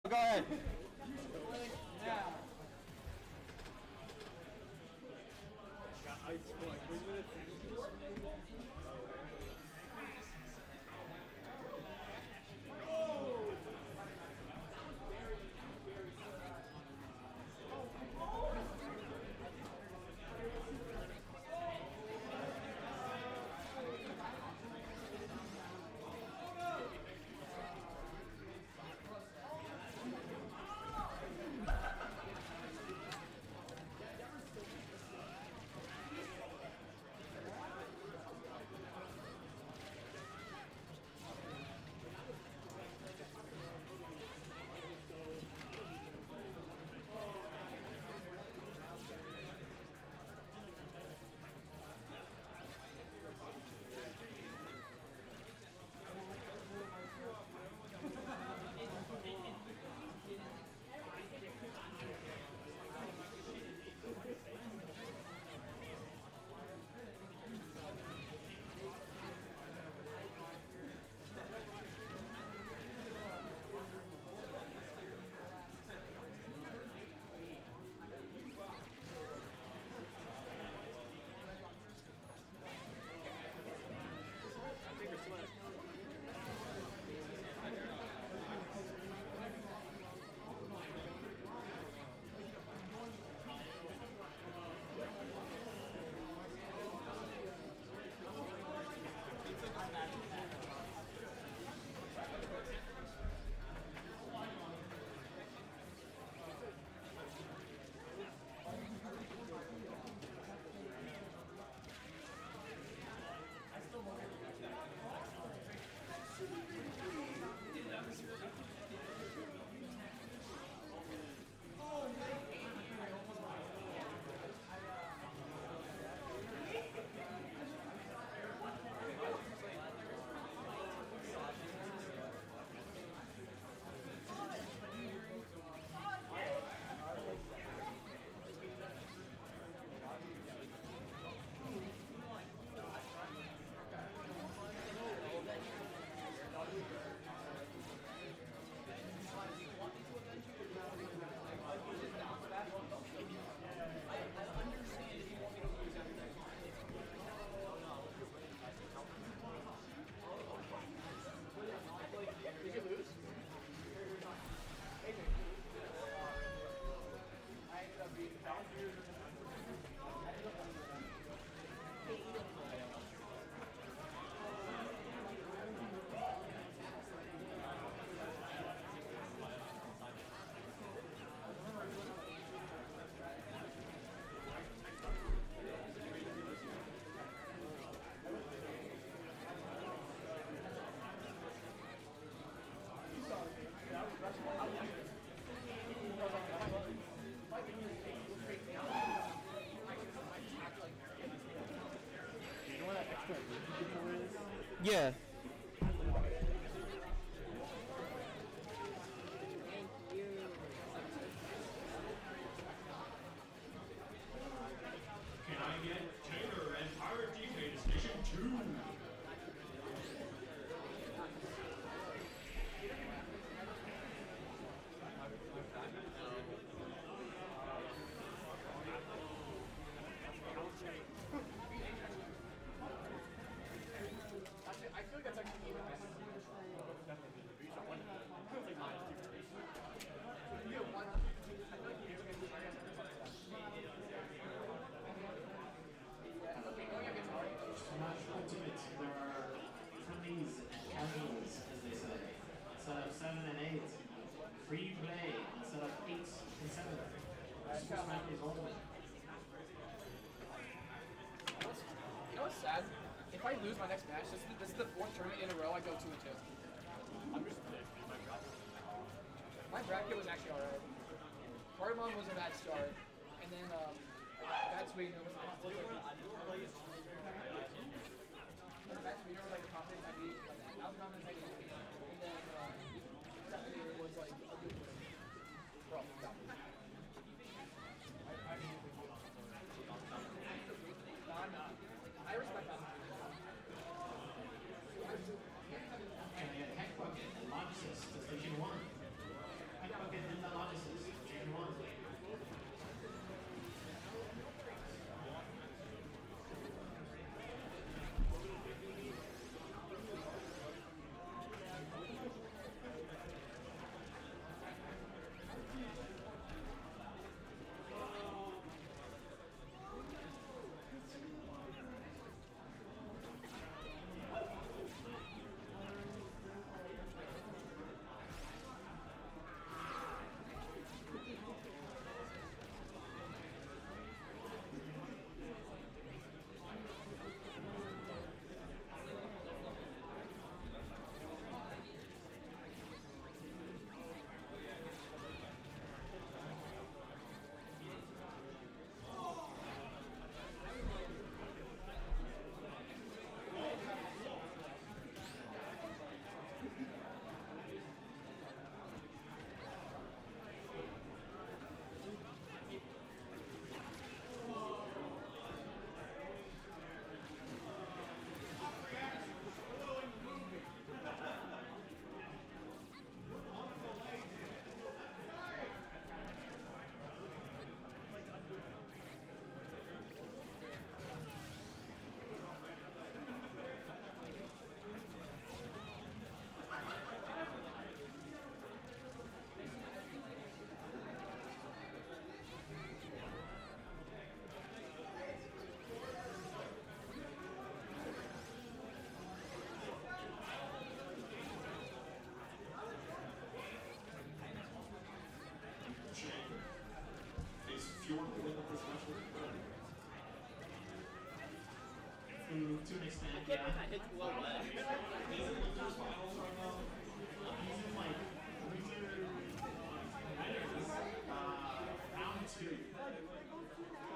Go ahead. Yeah. Can I get Taylor and Pirate DK to Station 2? Actually, I feel like that's actually even better. Definitely. Feels like minus 2 for me. You get one. I feel like you can do okay, going against Mario. Smash Ultimate, there are friendlies and casuals, as they say. Instead of 7 and 8, free play instead of 8 and 7. Super Smash is Ultimate. You know what's sad? If I lose my next match, this is the 4th tournament in a row I go 2 and 2. I'm just pissed. My bracket was actually alright. Cardamom was a bad start, and then Bad Sweetener was like Bad Sweetener was like the confidence I beat, like that was confidence I beat, and then Stephanie was like a good win. Bro, I'm not. I respect that. Can I get Heck Bucket and Launch Assist to Station 1? To an extent, I can't yeah. believe I hit low ledge. He's in losers finals right now. He's in like loser winners, round 2.